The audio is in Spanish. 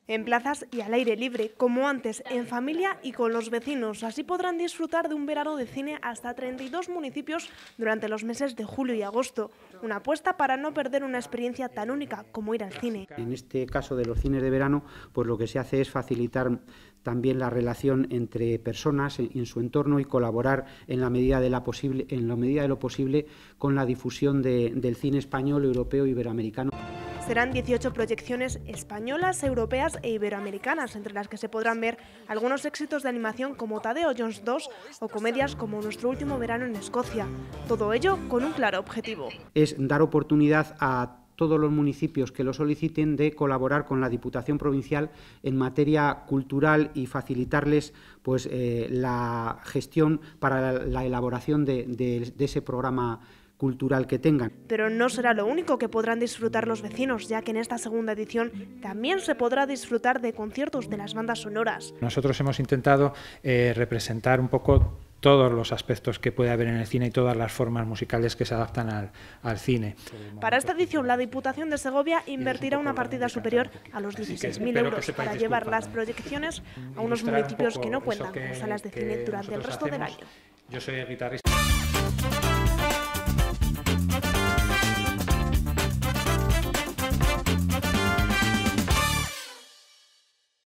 en plazas y al aire libre, como antes, en familia y con los vecinos. Así podrán disfrutar de un verano de cine hasta 32 municipios durante los meses de julio y agosto. Una apuesta para no perder una experiencia tan única como ir al cine. En este caso de los cines de verano, pues lo que se hace es facilitar también la relación entre personas en su entorno y colaborar en la medida de lo posible con la difusión del cine español, europeo e iberoamericano. Serán 18 proyecciones españolas, europeas e iberoamericanas, entre las que se podrán ver algunos éxitos de animación como Tadeo Jones 2 o comedias como Nuestro último verano en Escocia. Todo ello con un claro objetivo. Es dar oportunidad a todos los municipios que lo soliciten de colaborar con la Diputación Provincial en materia cultural y facilitarles pues, la gestión para la elaboración de ese programa cultural que tengan. Pero no será lo único que podrán disfrutar los vecinos, ya que en esta segunda edición también se podrá disfrutar de conciertos de las bandas sonoras. Nosotros hemos intentado representar un poco todos los aspectos que puede haber en el cine y todas las formas musicales que se adaptan al cine. Para esta edición, la Diputación de Segovia invertirá una partida superior a los 16.000 euros para llevar las proyecciones a unos municipios que no cuentan con salas de cine durante el resto del año. Yo soy el guitarrista.